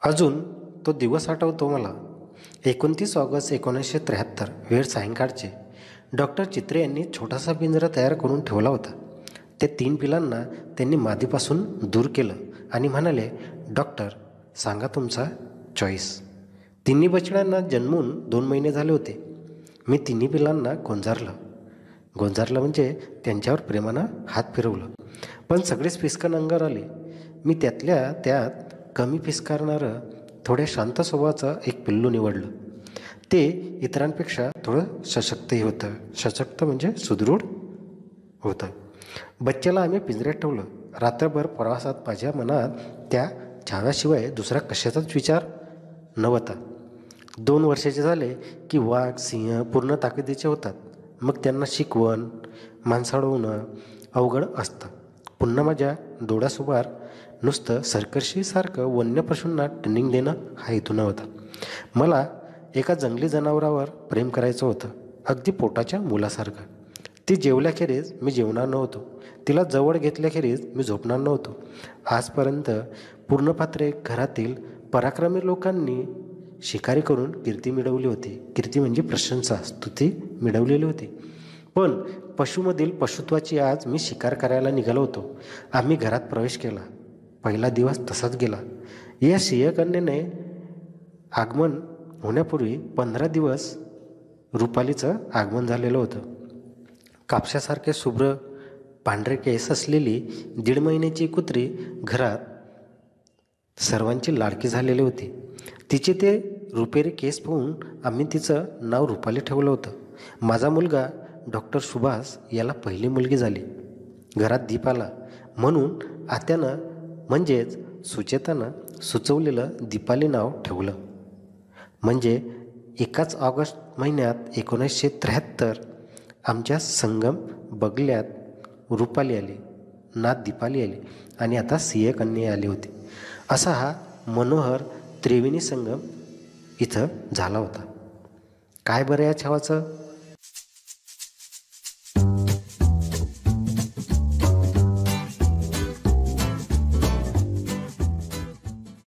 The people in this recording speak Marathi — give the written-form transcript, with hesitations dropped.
अजून तो दिवस आठवतो मला. 29 ऑगस्ट 1973, वेळ सायंकाळचे. डॉक्टर चित्रे यांनी छोटासा पिंजरा तयार करून ठेवला होता. त्या 3 पिलांना त्यांनी मादीपासून दूर केलं आणि म्हणाले, डॉक्टर सांगा तुमचा चॉईस. तिन्ही बछड्यांना जन्मून 2 महिने झाले होते. मी तिन्ही पिलांना गोंजारलं म्हणजे त्यांच्यावर प्रेमानं हात फिरवलं. पण सगळेच फिसकन अंगावर आले. मी त्यातल्या त्यात कमी फिसकारणारं थोड्या शांत स्वभावाचं एक पिल्लू निवडलं. ते इतरांपेक्षा थोडं सशक्तही होतं. सशक्त म्हणजे सुदृढ होतं. बच्च्याला आम्ही पिंजऱ्यात ठेवलं. रात्रभर प्रवासात माझ्या मनात त्या छाव्याशिवाय दुसरा कशाचाच विचार नव्हता. 2 वर्षाचे झाले की वाघ सिंह पूर्ण ताकदीचे होतात. मग त्यांना शिकवण माणसाळवणं अवघड असतं. पुन्हा माझ्या डोळ्यासमोर नुसतं सर्कशीसारखं वन्य पशूंना ट्रेनिंग देणं हा हेतू नव्हता. मला एका जंगली जनावरावर प्रेम करायचं होतं, अगदी पोटाच्या मुलासारखं. ती जेवल्याखेरीज मी जेवणार नव्हतो. तिला जवळ घेतल्याखेरीज मी झोपणार नव्हतो. आजपर्यंत पूर्णपात्रे घरातील पराक्रमी लोकांनी शिकारी करून कीर्ती मिळवली होती. कीर्ती म्हणजे प्रशंसा, स्तुती मिळवलेली होती. पण पशुमधील पशुत्वाची आज मी शिकार करायला निघालो होतो. आम्ही घरात प्रवेश केला. पहिला दिवस तसाच गेला. या सिंहकन्येने आगमन होण्यापूर्वी 15 दिवस रुपालीचं आगमन झालेलं होतं. कापसासारखे शुभ्र पांढरे केस असलेली 1.5 महिन्याची कुत्री घरात सर्वांची लाडकी झालेली होती. तिचे ते रुपेरी केस पाहून आम्ही तिचं नाव रुपाली ठेवलं होतं. माझा मुलगा डॉक्टर सुभाष याला पहिली मुलगी झाली. घरात दीप आला म्हणून आत्यानं म्हणजेच सुचेतानं सुचवलेलं दीपाली नाव ठेवलं. म्हणजे एकाच ऑगस्ट महिन्यात 1973 आमच्या संगम बगल्यात रुपाली आली, नात दीपाली आली आणि आता सिंहकन्या आली होती. असा हा मनोहर त्रिवेणी संगम इथं झाला होता. काय बरं या छावाचं